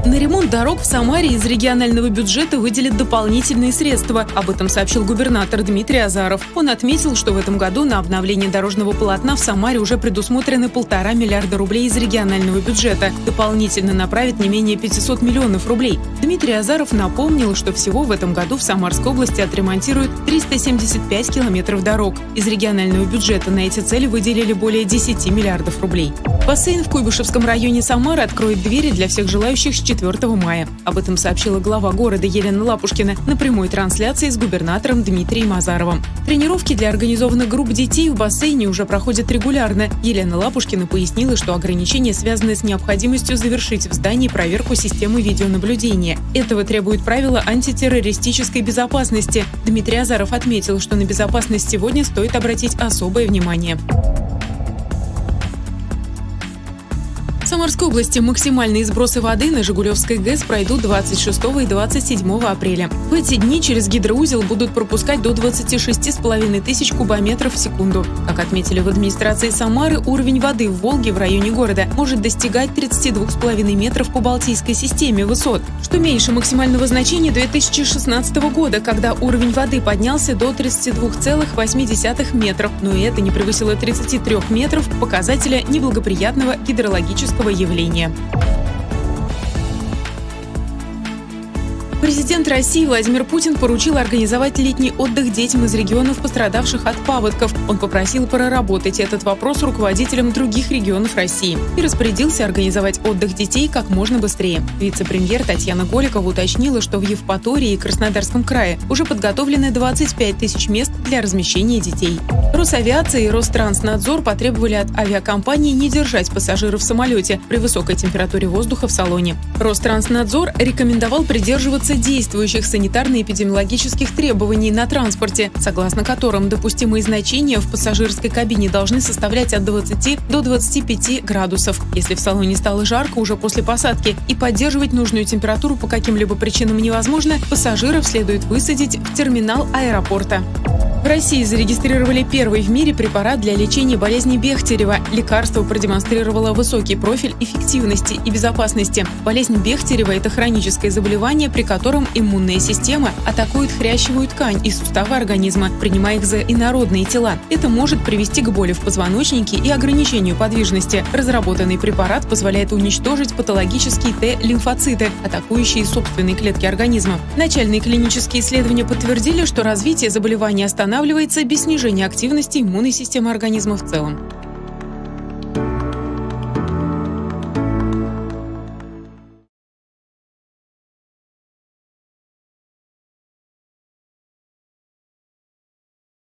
На ремонт дорог в Самаре из регионального бюджета выделят дополнительные средства. Об этом сообщил губернатор Дмитрий Азаров. Он отметил, что в этом году на обновление дорожного полотна в Самаре уже предусмотрены 1,5 миллиарда рублей из регионального бюджета. Дополнительно направят не менее 500 миллионов рублей. Дмитрий Азаров напомнил, что всего в этом году в Самарской области отремонтируют 375 километров дорог. Из регионального бюджета на эти цели выделили более 10 миллиардов рублей. Бассейн в Куйбышевском районе Самары откроет двери для всех желающих с 4 мая. Об этом сообщила глава города Елена Лапушкина на прямой трансляции с губернатором Дмитрием Азаровым. Тренировки для организованных групп детей в бассейне уже проходят регулярно. Елена Лапушкина пояснила, что ограничения связаны с необходимостью завершить в здании проверку системы видеонаблюдения. Этого требует правила антитеррористической безопасности. Дмитрий Азаров отметил, что на безопасность сегодня стоит обратить особое внимание. В Самарской области максимальные сбросы воды на Жигулевской ГЭС пройдут 26 и 27 апреля. В эти дни через гидроузел будут пропускать до 26,5 тысяч кубометров в секунду. Как отметили в администрации Самары, уровень воды в Волге в районе города может достигать 32,5 метров по Балтийской системе высот, что меньше максимального значения 2016 года, когда уровень воды поднялся до 32,8 метров, но и это не превысило 33 метров показателя неблагоприятного гидрологического явления. Президент России Владимир Путин поручил организовать летний отдых детям из регионов, пострадавших от паводков. Он попросил проработать этот вопрос руководителям других регионов России и распорядился организовать отдых детей как можно быстрее. Вице-премьер Татьяна Голикова уточнила, что в Евпатории и Краснодарском крае уже подготовлены 25 тысяч мест для размещения детей. Росавиация и Ространснадзор потребовали от авиакомпании не держать пассажиров в самолете при высокой температуре воздуха в салоне. Ространснадзор рекомендовал придерживаться действующих санитарно-эпидемиологических требований на транспорте, согласно которым допустимые значения в пассажирской кабине должны составлять от 20 до 25 градусов, если в салоне стало жарко уже после посадки и поддерживать нужную температуру по каким-либо причинам невозможно, пассажиров следует высадить в терминал аэропорта. В России зарегистрировали первый в мире препарат для лечения болезни Бехтерева. Лекарство продемонстрировало высокий профиль эффективности и безопасности. Болезнь Бехтерева – это хроническое заболевание, при котором иммунная система атакует хрящевую ткань и суставы организма, принимая их за инородные тела. Это может привести к боли в позвоночнике и ограничению подвижности. Разработанный препарат позволяет уничтожить патологические Т-лимфоциты, атакующие собственные клетки организма. Начальные клинические исследования подтвердили, что развитие заболевания останавливается без снижения активности иммунной системы организма в целом.